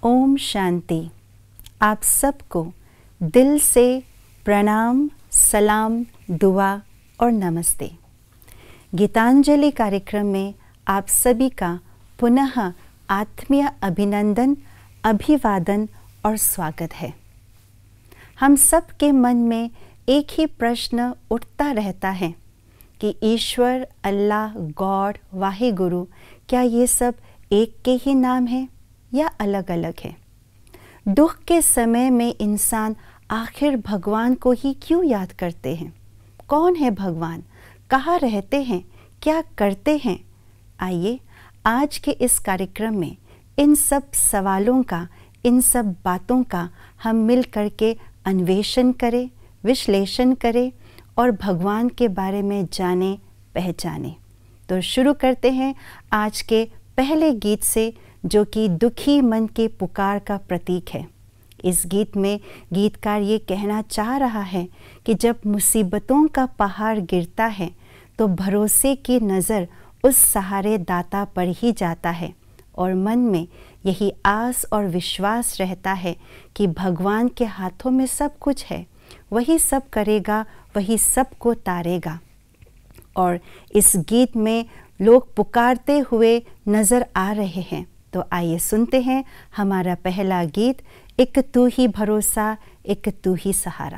ओम शांति। आप सबको दिल से प्रणाम, सलाम, दुआ और नमस्ते। गीतांजलि कार्यक्रम में आप सभी का पुनः आत्मीय अभिनंदन, अभिवादन और स्वागत है। हम सब के मन में एक ही प्रश्न उठता रहता है कि ईश्वर, अल्लाह, गॉड, वाहिगुरु, क्या ये सब एक के ही नाम है या अलग अलग है? दुख के समय में इंसान आखिर भगवान को ही क्यों याद करते हैं? कौन है भगवान? कहाँ रहते हैं? क्या करते हैं? आइए आज के इस कार्यक्रम में इन सब सवालों का, इन सब बातों का हम मिल कर के अन्वेषण करें, विश्लेषण करें और भगवान के बारे में जाने पहचाने। तो शुरू करते हैं आज के पहले गीत से, जो कि दुखी मन के पुकार का प्रतीक है। इस गीत में गीतकार ये कहना चाह रहा है कि जब मुसीबतों का पहाड़ गिरता है तो भरोसे की नज़र उस सहारे दाता पर ही जाता है और मन में यही आस और विश्वास रहता है कि भगवान के हाथों में सब कुछ है, वही सब करेगा, वही सबको तारेगा। और इस गीत में लोग पुकारते हुए नज़र आ रहे हैं। तो आइए सुनते हैं हमारा पहला गीत, एक तू ही भरोसा, एक तू ही सहारा।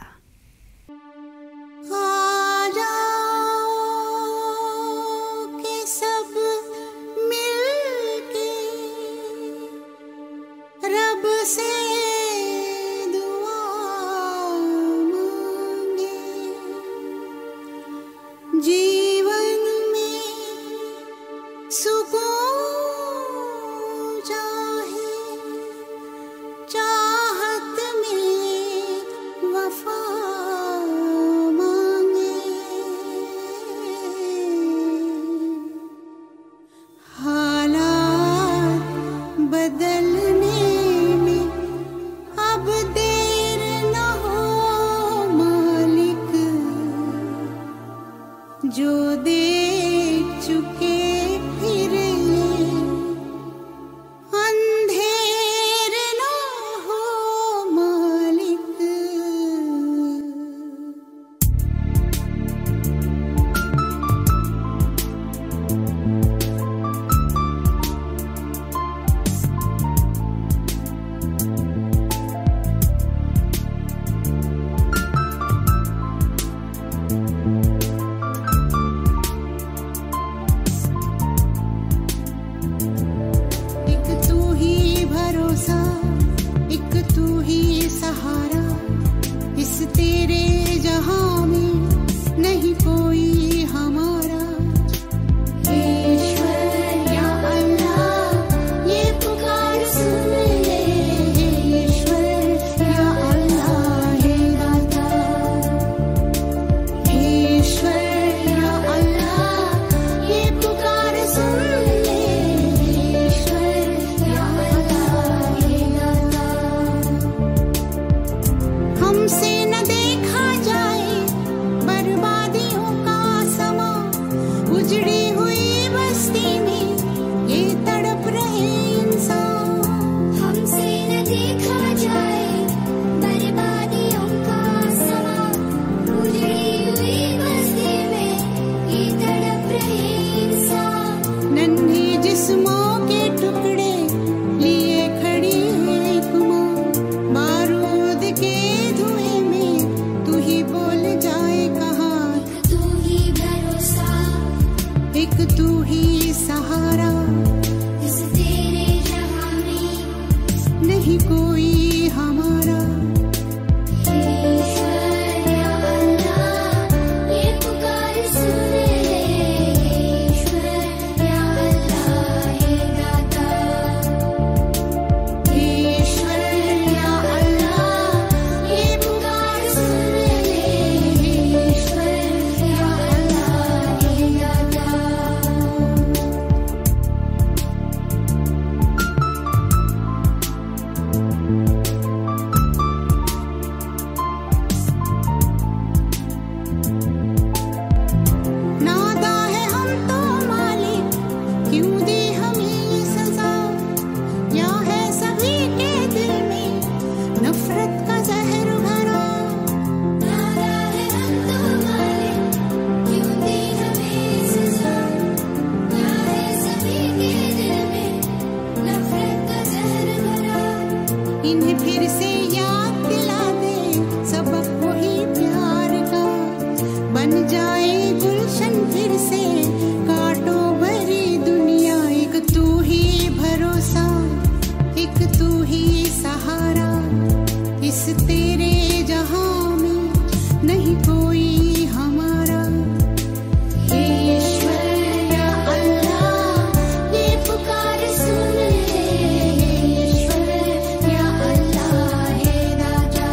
इस तेरे जहां में नहीं कोई हमारा। हे ईश्वर या अल्लाह ये पुकार सुन ले, हे ईश्वर या अल्लाह हे राजा।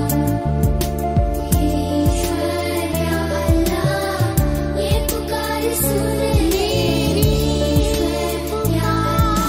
हे ईश्वर या अल्लाह ये पुकार सुन ले, ईश्वर या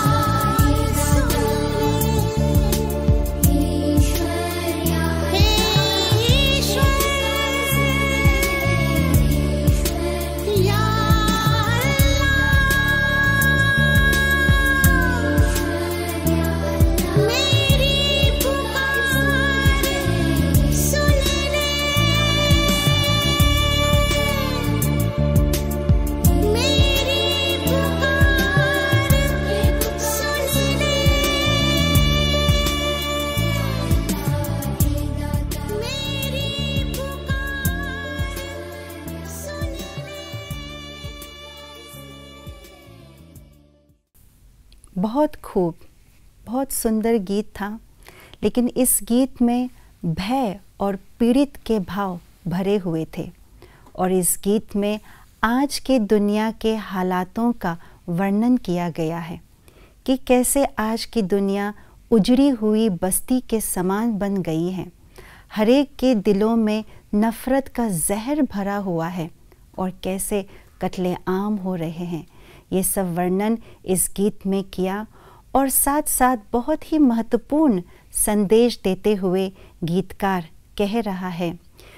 बहुत खूब, बहुत सुंदर गीत था, लेकिन इस गीत में भय और पीड़ित के भाव भरे हुए थे। और इस गीत में आज के दुनिया के हालातों का वर्णन किया गया है कि कैसे आज की दुनिया उजड़ी हुई बस्ती के समान बन गई है। हरेक के दिलों में नफ़रत का जहर भरा हुआ है और कैसे कत्ले आम हो रहे हैं। ये सब वर्णन इस गीत में किया और साथ साथ बहुत ही महत्वपूर्ण संदेश देते हुए गीतकार कह रहा है,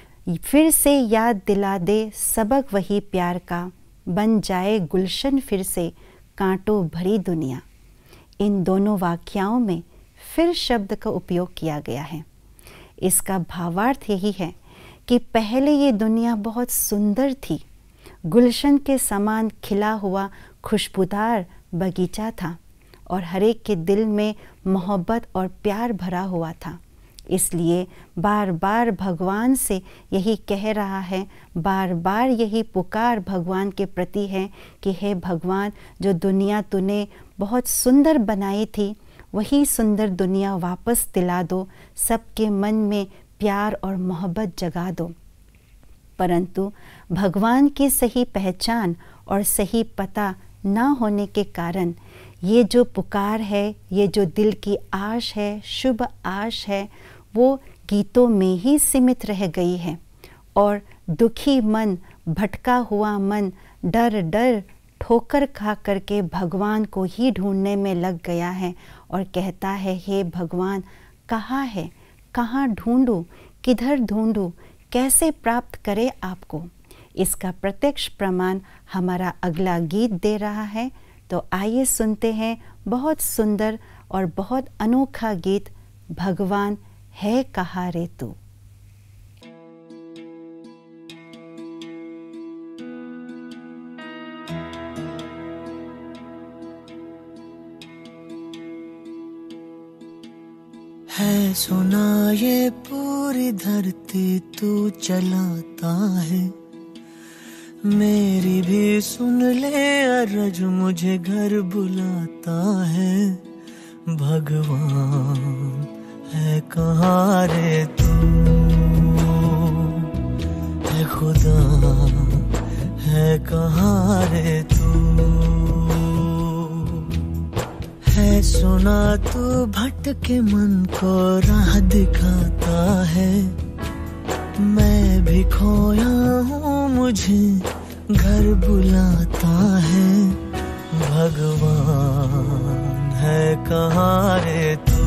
फिर से याद दिला दे सबक वही प्यार का, बन जाए गुलशन फिर से कांटों भरी दुनिया। इन दोनों वाक्यों में फिर शब्द का उपयोग किया गया है। इसका भावार्थ यही है कि पहले ये दुनिया बहुत सुंदर थी, गुलशन के समान खिला हुआ खुशबूदार बगीचा था और हरेक के दिल में मोहब्बत और प्यार भरा हुआ था। इसलिए बार बार भगवान से यही कह रहा है, बार बार यही पुकार भगवान के प्रति है कि हे भगवान, जो दुनिया तूने बहुत सुंदर बनाई थी वही सुंदर दुनिया वापस दिला दो, सबके मन में प्यार और मोहब्बत जगा दो। परंतु भगवान की सही पहचान और सही पता ना होने के कारण ये जो पुकार है, ये जो दिल की आश है, शुभ आश है, वो गीतों में ही सीमित रह गई है। और दुखी मन, भटका हुआ मन डर डर ठोकर खा करके भगवान को ही ढूंढने में लग गया है और कहता है, हे भगवान कहाँ है, कहाँ ढूंढूं, किधर ढूंढूं, कैसे प्राप्त करे आपको। इसका प्रत्यक्ष प्रमाण हमारा अगला गीत दे रहा है। तो आइए सुनते हैं बहुत सुंदर और बहुत अनोखा गीत, भगवान है कहाँ रे तू। है सुना ये पूरी धरती तू चलाता है, मेरी भी सुन ले अरज मुझे घर बुलाता है। भगवान है कहाँ रे तू, है खुदा है कहाँ रे तू। है सुना तू भटके मन को राह दिखाता है, मैं भी खोया हूँ मुझे घर बुलाता है। भगवान है कहाँ रे तू,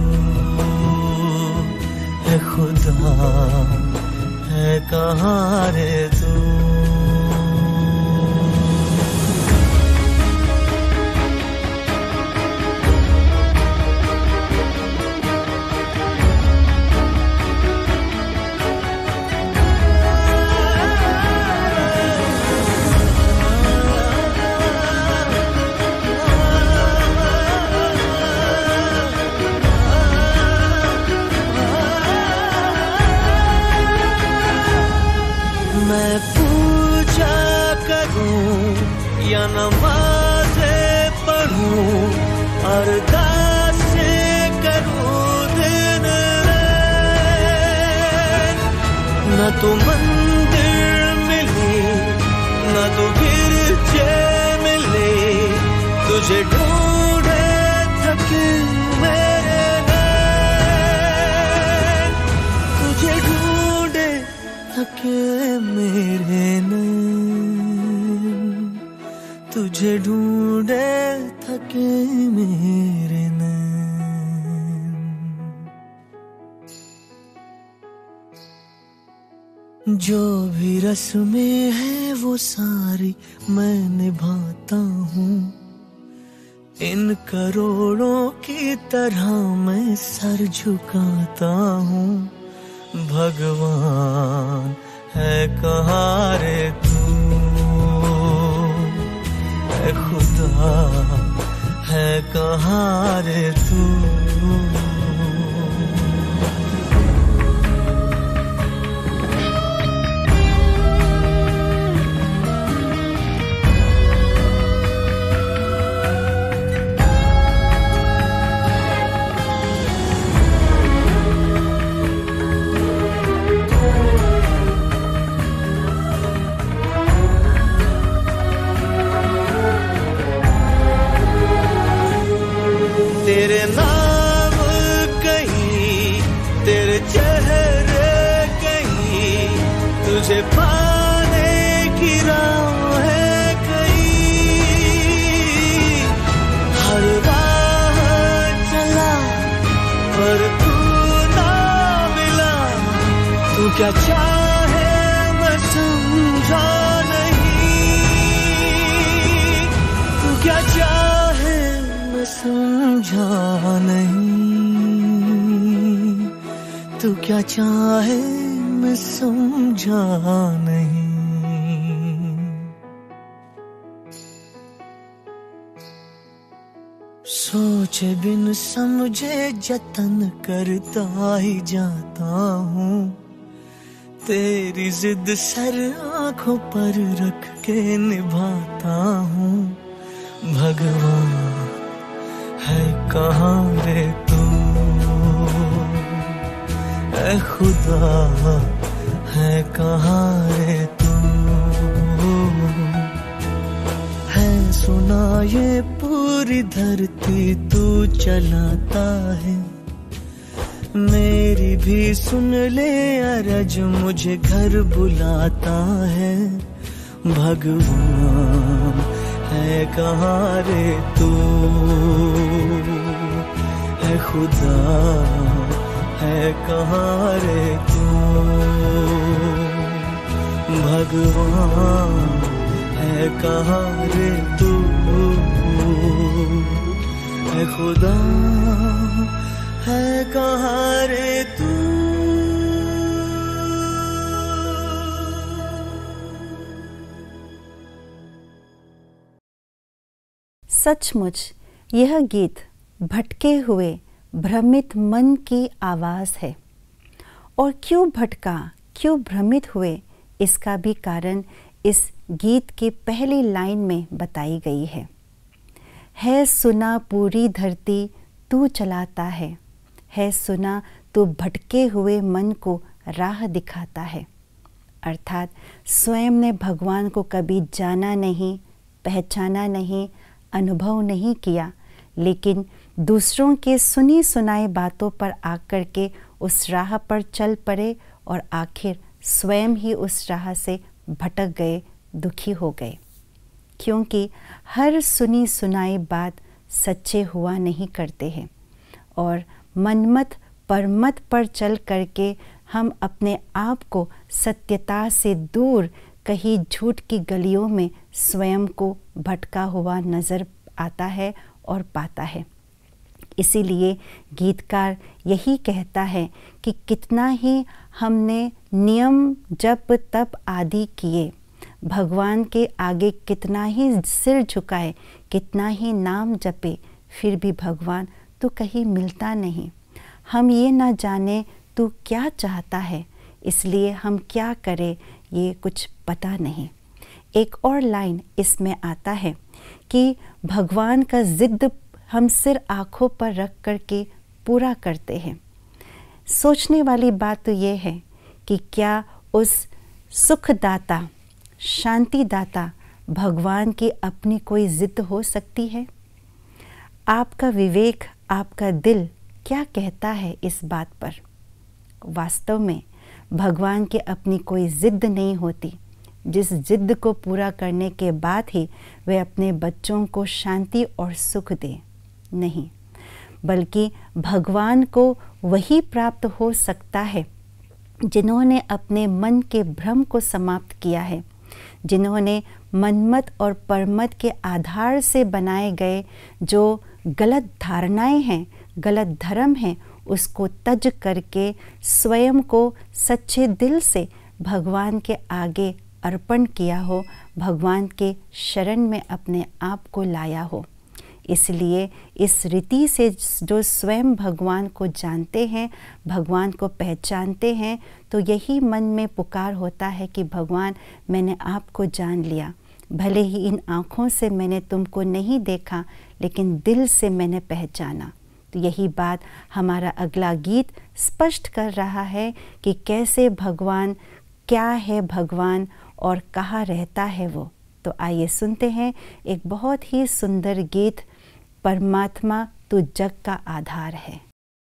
है खुदा है कहाँ रे तू। मैं मेरे नैन। जो भी रस्में हैं वो सारी मैं निभाता हूँ, इन करोड़ों की तरह मैं सर झुकाता हूँ। भगवान है कहाँ रे तू, है खुदा है कहाँ रे तू। तेरे नाम कहीं, तेरे चेहरे कहीं, तुझे पाने की राह है कहीं। हर राह चला पर तू ना मिला, तू क्या चाहे मैं समझा नहीं, तू क्या चाहे समझा नहीं, तू क्या चाहे मैं समझा नहीं। सोचे बिन समझे जतन करता ही जाता हूँ, तेरी जिद सर आंखों पर रख के निभाता हूँ। भगवान है कहाँ रे तू, ऐ खुदा है कहाँ रे तू। है सुना ये पूरी धरती तू चलाता है, मेरी भी सुन ले अरज मुझे घर बुलाता है। भगवान है कहाँ रे तू, है खुदा है कहाँ रे तू। भगवान है कहाँ रे तू, है खुदा है कहाँ रे तू। सचमुच यह गीत भटके हुए भ्रमित मन की आवाज़ है। और क्यों भटका, क्यों भ्रमित हुए, इसका भी कारण इस गीत की पहली लाइन में बताई गई है सुना पूरी धरती तू चलाता है सुना तू भटके हुए मन को राह दिखाता है। अर्थात स्वयं ने भगवान को कभी जाना नहीं, पहचाना नहीं, अनुभव नहीं किया, लेकिन दूसरों के सुनी सुनाई बातों पर आकर के उस राह पर चल पड़े और आखिर स्वयं ही उस राह से भटक गए, दुखी हो गए। क्योंकि हर सुनी सुनाई बात सच्चे हुआ नहीं करते हैं और मनमत परमत पर चल करके हम अपने आप को सत्यता से दूर कहीं झूठ की गलियों में स्वयं को भटका हुआ नज़र आता है और पाता है। इसीलिए गीतकार यही कहता है कि कितना ही हमने नियम जप तप आदि किए, भगवान के आगे कितना ही सिर झुकाए, कितना ही नाम जपे, फिर भी भगवान तू कहीं मिलता नहीं। हम ये ना जाने तू क्या चाहता है, इसलिए हम क्या करें ये कुछ पता नहीं। एक और लाइन इसमें आता है कि भगवान का जिद हम सिर आँखों पर रख कर के पूरा करते हैं। सोचने वाली बात तो ये है कि क्या उस सुखदाता, शांतिदाता भगवान की अपनी कोई जिद हो सकती है? आपका विवेक, आपका दिल क्या कहता है इस बात पर? वास्तव में भगवान की अपनी कोई जिद नहीं होती, जिस जिद को पूरा करने के बाद ही वे अपने बच्चों को शांति और सुख दें। नहीं, बल्कि भगवान को वही प्राप्त हो सकता है जिन्होंने अपने मन के भ्रम को समाप्त किया है, जिन्होंने मनमत और परमत के आधार से बनाए गए जो गलत धारणाएं हैं, गलत धर्म हैं, उसको तज करके स्वयं को सच्चे दिल से भगवान के आगे अर्पण किया हो, भगवान के शरण में अपने आप को लाया हो। इसलिए इस रीति से जो स्वयं भगवान को जानते हैं, भगवान को पहचानते हैं, तो यही मन में पुकार होता है कि भगवान, मैंने आपको जान लिया, भले ही इन आँखों से मैंने तुमको नहीं देखा, लेकिन दिल से मैंने पहचाना। तो यही बात हमारा अगला गीत स्पष्ट कर रहा है कि कैसे भगवान, क्या है भगवान और कहाँ रहता है वो। तो आइए सुनते हैं एक बहुत ही सुंदर गीत, परमात्मा तू जग का आधार है।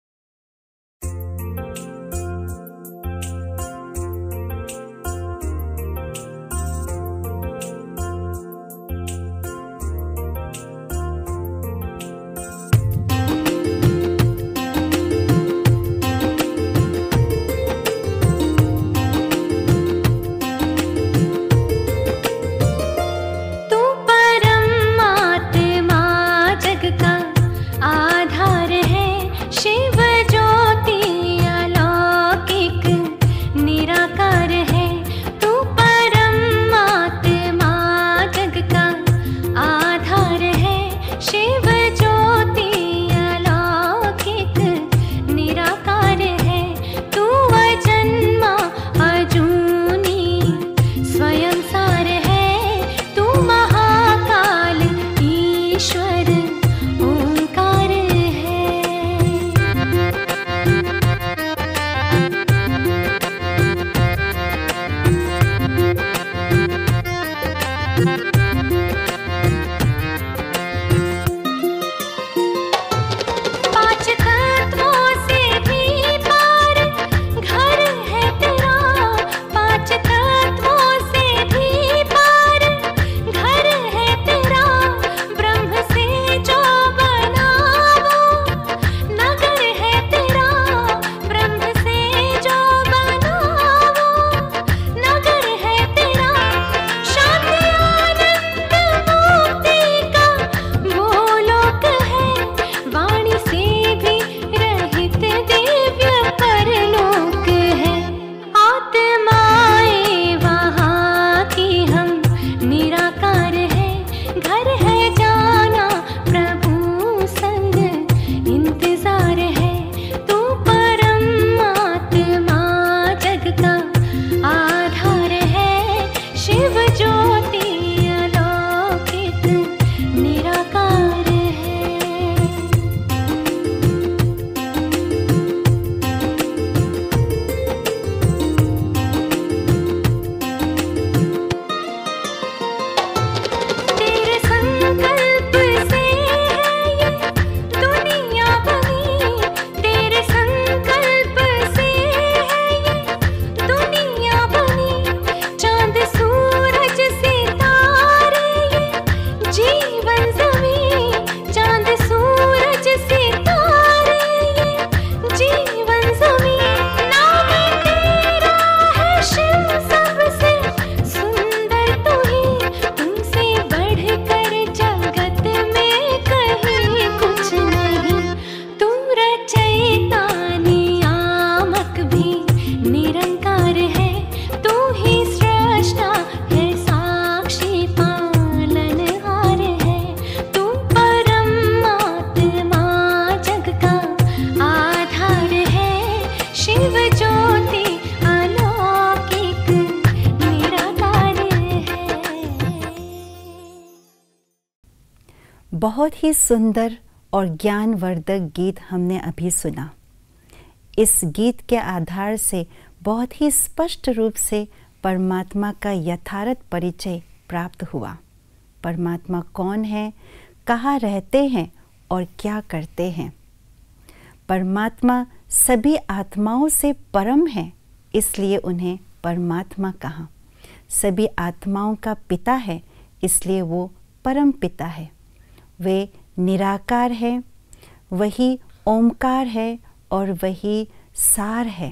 बहुत ही सुंदर और ज्ञानवर्धक गीत हमने अभी सुना। इस गीत के आधार से बहुत ही स्पष्ट रूप से परमात्मा का यथार्थ परिचय प्राप्त हुआ। परमात्मा कौन है, कहाँ रहते हैं और क्या करते हैं। परमात्मा सभी आत्माओं से परम है, इसलिए उन्हें परमात्मा कहा। सभी आत्माओं का पिता है, इसलिए वो परम पिता है। वे निराकार हैं, वही ओमकार है और वही सार है,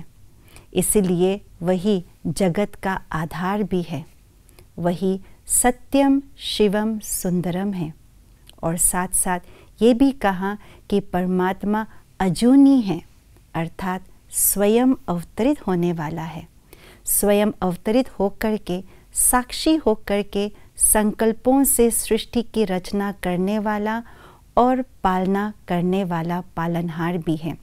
इसलिए वही जगत का आधार भी है। वही सत्यम शिवम सुंदरम है। और साथ साथ ये भी कहा कि परमात्मा अजूनी है, अर्थात स्वयं अवतरित होने वाला है। स्वयं अवतरित होकर के, साक्षी होकर के संकल्पों से सृष्टि की रचना करने वाला और पालना करने वाला पालनहार भी है।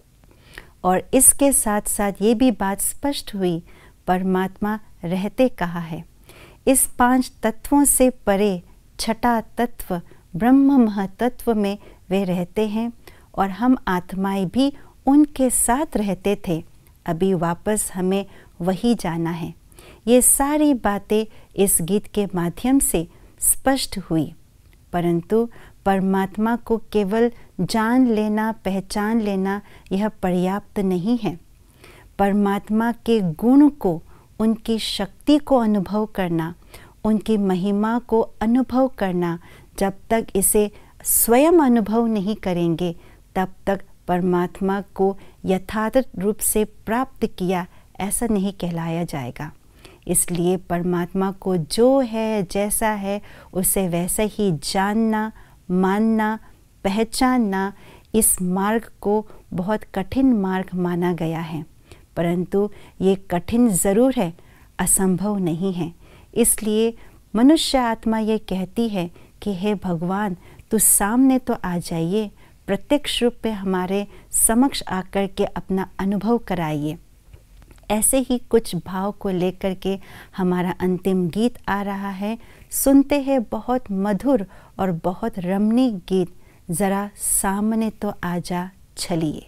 और इसके साथ साथ ये भी बात स्पष्ट हुई, परमात्मा रहते कहाँ है। इस 5 तत्वों से परे छठा तत्व ब्रह्म महतत्व में वे रहते हैं और हम आत्माएं भी उनके साथ रहते थे। अभी वापस हमें वही जाना है। ये सारी बातें इस गीत के माध्यम से स्पष्ट हुई। परंतु परमात्मा को केवल जान लेना, पहचान लेना यह पर्याप्त नहीं है। परमात्मा के गुण को, उनकी शक्ति को अनुभव करना, उनकी महिमा को अनुभव करना, जब तक इसे स्वयं अनुभव नहीं करेंगे तब तक परमात्मा को यथार्थ रूप से प्राप्त किया ऐसा नहीं कहलाया जाएगा। इसलिए परमात्मा को जो है, जैसा है, उसे वैसे ही जानना, मानना, पहचानना, इस मार्ग को बहुत कठिन मार्ग माना गया है। परंतु ये कठिन ज़रूर है, असंभव नहीं है। इसलिए मनुष्य आत्मा ये कहती है कि हे भगवान, तू सामने तो आ जाइए, प्रत्यक्ष रूप में हमारे समक्ष आकर के अपना अनुभव कराइए। ऐसे ही कुछ भाव को लेकर के हमारा अंतिम गीत आ रहा है। सुनते हैं बहुत मधुर और बहुत रमणीक गीत, ज़रा सामने तो आजा चलिए।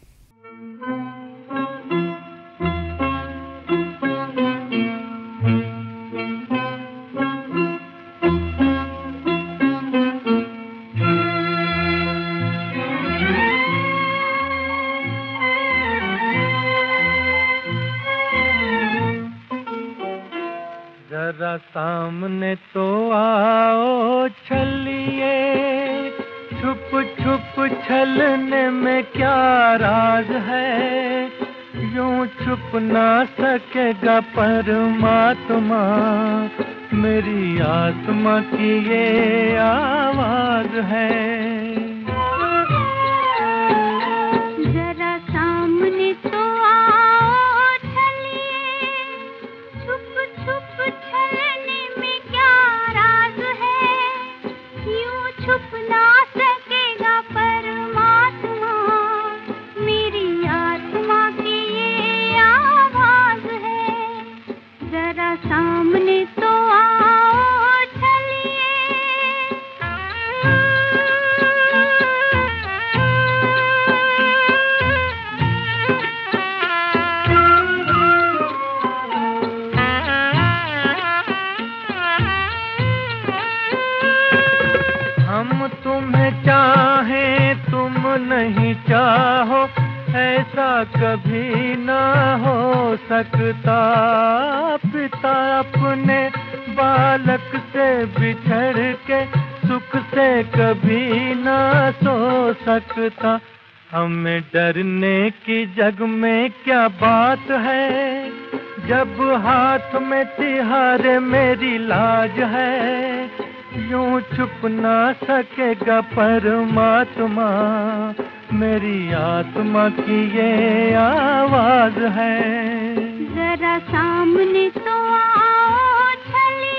जरा सामने तो आओ चलिए, छुप छुप छलने में क्या राज है, यूं छुप ना सकेगा परमात्मा, मेरी आत्मा की ये आवाज है। जरा सामने तो आओ चलिए, छुप छुप छलने में क्या राज है, यूं छुप ना सकेगा परमात्मा, मेरी आत्मा की ये आवाज है। जरा सामने तो आओ चलिए। हम तुम्हें चाहें तुम नहीं चाहो, ऐसा कभी ना हो सकता। पिता अपने बालक से बिछड़ के सुख से कभी ना सो सकता। हमें डरने की जग में क्या बात है, जब हाथ में तिहारे मेरी लाज है, यूं छुप ना सकेगा परमात्मा, मेरी आत्मा की ये आवाज है। जरा सामने तो आओ चलिए।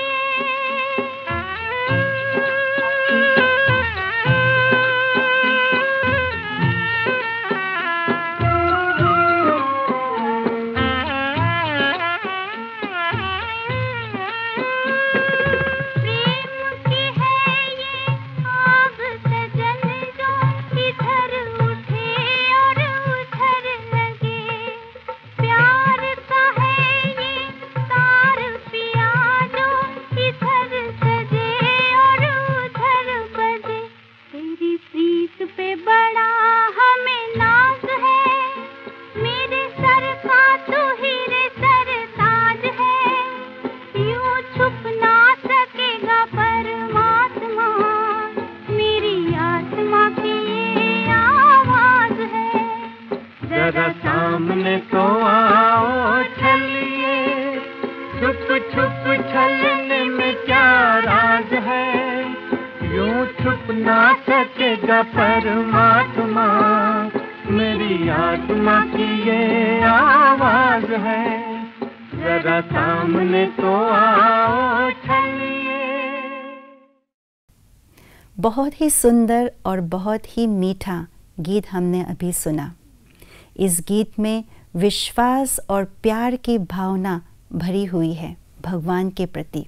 प्यार का है ये तार पिया जरा सामने तो आओ छलिए, छुप छुप छलने में क्या राज है, यूं छुप ना सकेगा परमात्मा, मेरी आत्मा की ये आवाज है, जरा सामने तो आओ छलिए। बहुत ही सुंदर और बहुत ही मीठा गीत हमने अभी सुना। इस गीत में विश्वास और प्यार की भावना भरी हुई है भगवान के प्रति।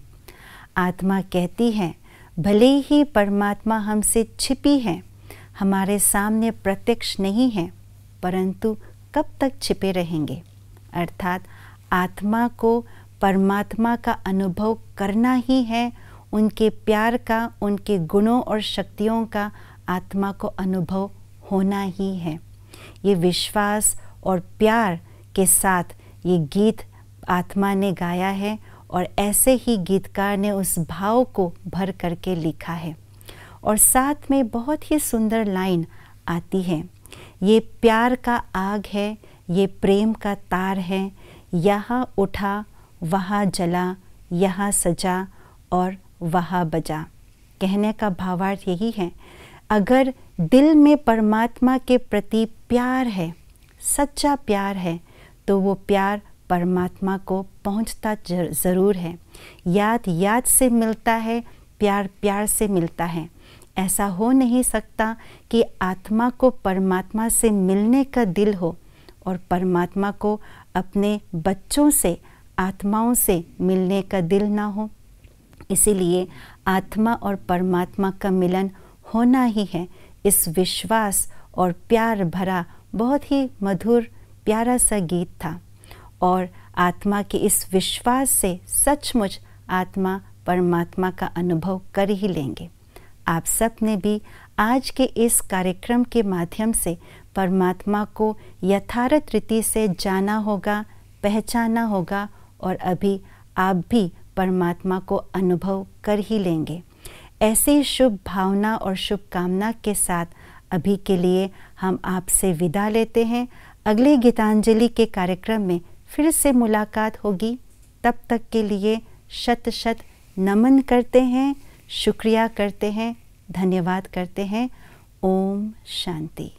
आत्मा कहती है, भले ही परमात्मा हमसे छिपी है, हमारे सामने प्रत्यक्ष नहीं है, परंतु कब तक छिपे रहेंगे। अर्थात आत्मा को परमात्मा का अनुभव करना ही है, उनके प्यार का, उनके गुणों और शक्तियों का आत्मा को अनुभव होना ही है। ये विश्वास और प्यार के साथ ये गीत आत्मा ने गाया है और ऐसे ही गीतकार ने उस भाव को भर करके लिखा है। और साथ में बहुत ही सुंदर लाइन आती है, ये प्यार का आग है, ये प्रेम का तार है, यहाँ उठा वहाँ जला, यहाँ सजा और वहाँ बजा। कहने का भावार्थ यही है, अगर दिल में परमात्मा के प्रति प्यार है, सच्चा प्यार है, तो वो प्यार परमात्मा को पहुंचता ज़रूर है। याद याद से मिलता है, प्यार प्यार से मिलता है। ऐसा हो नहीं सकता कि आत्मा को परमात्मा से मिलने का दिल हो और परमात्मा को अपने बच्चों से, आत्माओं से मिलने का दिल ना हो। इसीलिए आत्मा और परमात्मा का मिलन होना ही है। इस विश्वास और प्यार भरा बहुत ही मधुर प्यारा सा गीत था और आत्मा के इस विश्वास से सचमुच आत्मा परमात्मा का अनुभव कर ही लेंगे। आप सब ने भी आज के इस कार्यक्रम के माध्यम से परमात्मा को यथार्थ रीति से जाना होगा, पहचाना होगा और अभी आप भी परमात्मा को अनुभव कर ही लेंगे। ऐसी शुभ भावना और शुभकामना के साथ अभी के लिए हम आपसे विदा लेते हैं। अगले गीतांजलि के कार्यक्रम में फिर से मुलाकात होगी। तब तक के लिए शत शत नमन करते हैं, शुक्रिया करते हैं, धन्यवाद करते हैं। ओम शांति।